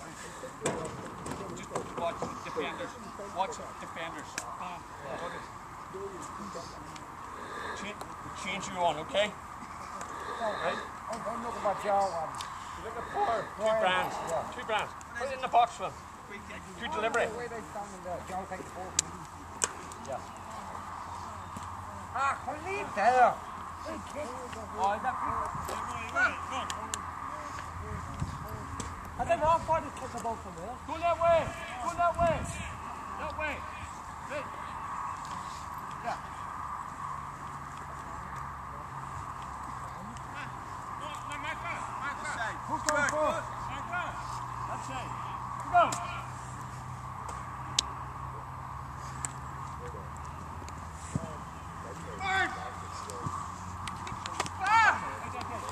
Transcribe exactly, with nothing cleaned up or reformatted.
Just watch defenders. Watch defenders. Change, change you on, okay? Right? I'm looking at your one. You're looking for two brands. Two brands. Put it in the box for them. Good delivery. The way they stand in there, Joe takes four. Yeah. Ah, can leave there. Oh, is that I don't know if I just kick the ball from there. Go that way. Go that way. That way. Right.